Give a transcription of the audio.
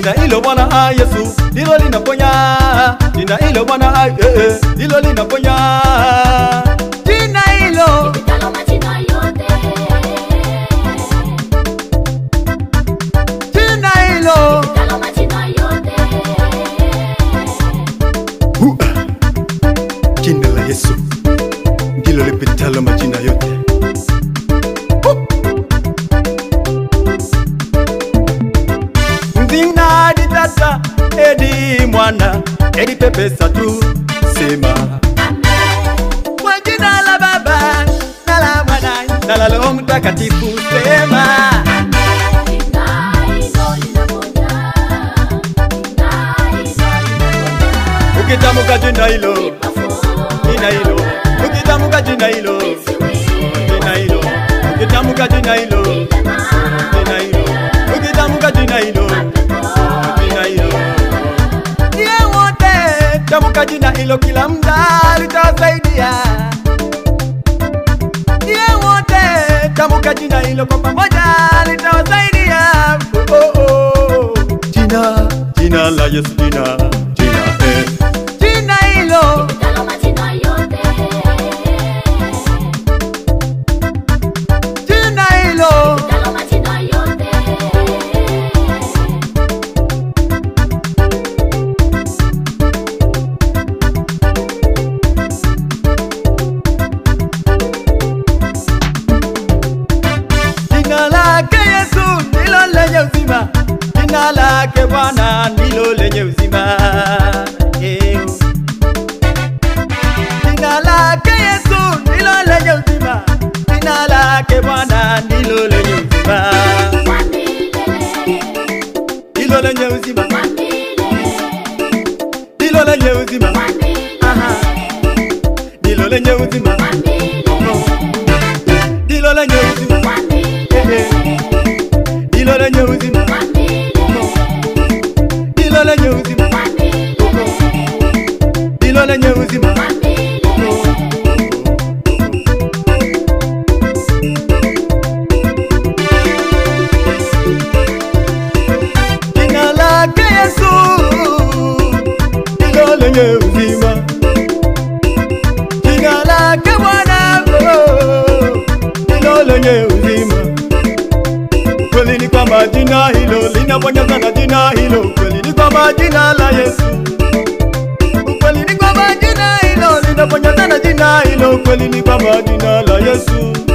jina hilo Bwana Yesu ndilo linaponya. Jina hilo Bwana ndilo linaponya. Jina hilo lipitalo majina yote. Jina hilo lipitalo majina yote. Jina la Yesu ndilo lipitalo majina yote. Mzina di tata edi mwana edi pepesa tu sema kwa jina la Baba na la Mwana na la Roho Mtakatifu sema. Jina hilo linaponya. Jina hilo linaponya. Ukitamka jina hilo, jina hilo, ukitamka jina hilo, jina hilo, ukitamka jina hilo, jina hilo, ukitamka jina hilo, jina hilo. Ye wote tamka jina hilo, kila mda litasaidia. Ye wote tamka jina hilo, kwa pamoja litawasaidia. Jina la Yesu, jina hilo lipitalo majina yote. jina hilo lipitalo majina yote. jina lake Yesu ndilo lenye uzima. Jina lake Bwana ndilo lenye uzima. Jina lake Yesu ndilo lenye uzima. Jina lake Bwana ndilo lenye uzima. Kwa milele. Ndilo lenye uzima. Kwa milele. Ndilo lenye uzima. Kwa milele. Aha. Ndilo lenye uzima. Kwa milele. Ndilo lenye uzima. Kwa milele. Ndilo lenye uzima. Kwa milele. Ndilo lenye uzima. Kwa milele. Ndilo lenye uzima. Kwa milele. Jina lake Yesu ndilo lenye uzima. Jina lake Bwana ndilo lenye uzima. Kweli ni kwamba jina hilo linaponya sana. Jina hilo kweli ni kwamba jina la Yesu. Kweli ni kwamba jina hilo linaponya sana. Jina hilo kweli ni kwamba jina la Yesu.